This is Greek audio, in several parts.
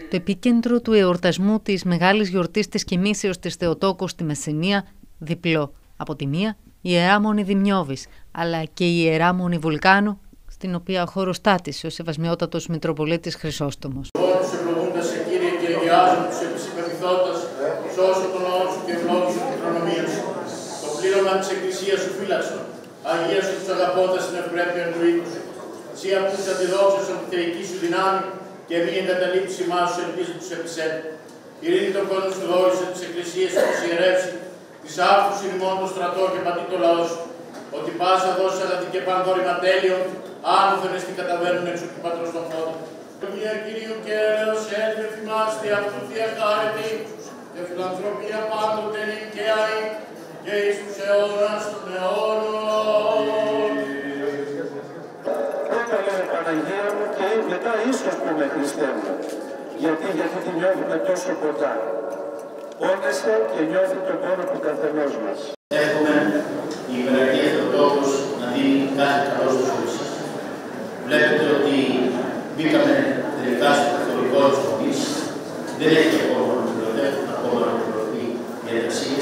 Το επίκεντρο του εορτασμού της μεγάλης γιορτής της Κοιμήσεως της Θεοτόκου στη Μεσσηνία, διπλό. Από τη μία, η Ιερά Μονή Δημιώβης, αλλά και η Ιερά Μονή Βουλκάνου, στην οποία χωροστάτησε ο Σεβασμιότατος Μητροπολίτης Χρυσόστομος. Όλους ευλογούντας σε Κύριε και αγιάζουν τους επισυμπεριθώντας, σώσου τον νόμο σου και ευλόγησου την προνομία σου. Το πλήρωμα της Εκκλησίας σου φύλαξον, αγίασου τους αγαπώντας στην ευπρέπεια του οίκου σου. Εσύ αυτούς αντιδόξωσον τη θεϊκή σου δυνάμει και μη εγκαταλείψει μας σου ελπίζουν τους επισέντε. Ειρήνη τον κόσμο σου δόρισε, τις εκκλησίες σου τους ιερεύσει, της άφθους ημών το στρατό και πατή το λαό σου. Ότι πάσα δώσει αγαθή και πανδόρημα τέλειων, άνωθεν εστί καταβαίνουν έξω του Πατρός των Φώτων. Αγία Κυρίου και έλεος έτμε θυμάστε αυτού διαχάρετε ύψους και φιλανθρωπία πάντοτε νικαίαη και εις τους αιώνας των αιώνων. Λέμε Παναγία μου και μετά ίσως πούμε Χριστέ μου, γιατί τη νιώθουμε τόσο κοντά. Πόνεστε και νιώθει τον πόνο του καθενός μας. Εύχομαι η Υπεραγία Θεοτόκος να δίνει κάθε καλό στους όλους σας. Βλέπετε ότι μπήκαμε τελικά στο καθολικό της τομής. Δεν έχει ακόμα ολοκληρωθεί οι εργασίες.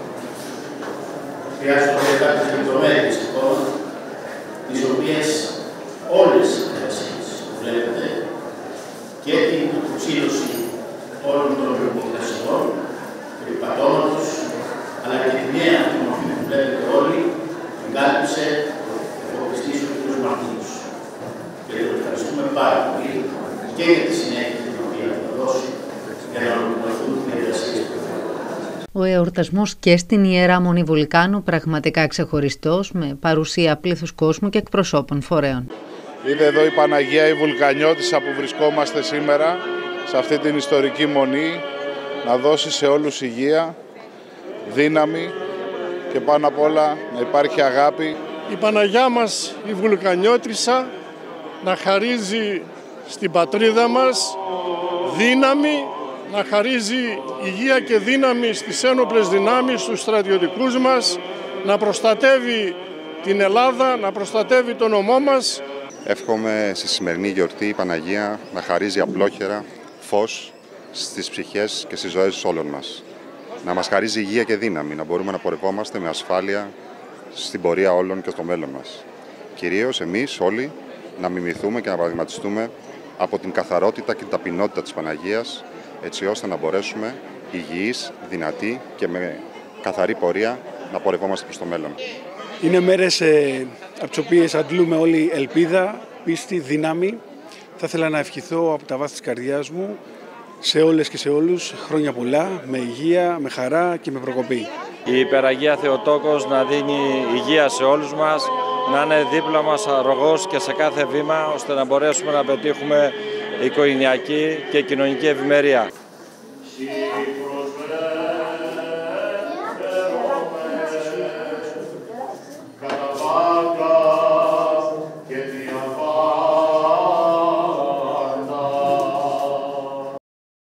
Χρειάζονται κάποιες λεπτομέρειες ακόμα, τις οποίες όλες οι εργασίες που βλέπετε και την αποξήλωση όλων των εργασιών, του υπατώματος, αλλά και τη νέα μορφή που βλέπετε όλοι, την κάλυψε ο Χριστής ο κ. Μαρτίνος. Και τον ευχαριστούμε πάρα πολύ και για τη συνέχεια την οποία θα δώσει για να ολοκληρωθούν οι εργασίες που θα. Ο εορτασμός και στην Ιερά Μονή Βουλκάνου πραγματικά ξεχωριστός, με παρουσία πλήθους κόσμου και εκπροσώπων φορέων. Είναι εδώ η Παναγία η Βουλκανιώτισσα που βρισκόμαστε σήμερα, σε αυτή την ιστορική μονή, να δώσει σε όλους υγεία, δύναμη και πάνω απ' όλα να υπάρχει αγάπη. Η Παναγιά μας η Βουλκανιώτισσα να χαρίζει στην πατρίδα μας δύναμη, να χαρίζει υγεία και δύναμη στις ένοπλες δυνάμεις, στους στρατιωτικούς μας, να προστατεύει την Ελλάδα, να προστατεύει τον ομό μας. Εύχομαι στη σημερινή γιορτή η Παναγία να χαρίζει απλόχερα φως στις ψυχές και στις ζωές όλων μας. Να μας χαρίζει υγεία και δύναμη, να μπορούμε να πορευόμαστε με ασφάλεια στην πορεία όλων και στο μέλλον μας. Κυρίως εμείς όλοι να μιμηθούμε και να παραδειγματιστούμε από την καθαρότητα και την ταπεινότητα της Παναγίας, έτσι ώστε να μπορέσουμε υγιείς, δυνατοί και με καθαρή πορεία να πορευόμαστε προς το μέλλον. Είναι μέρες από τις οποίες αντλούμε όλη ελπίδα, πίστη, δύναμη. Θα ήθελα να ευχηθώ από τα βάθη της καρδιάς μου σε όλες και σε όλους χρόνια πολλά, με υγεία, με χαρά και με προκοπή. Η Υπεραγία Θεοτόκος να δίνει υγεία σε όλους μας, να είναι δίπλα μας αρρωγός και σε κάθε βήμα, ώστε να μπορέσουμε να πετύχουμε οικογενειακή και κοινωνική ευημερία.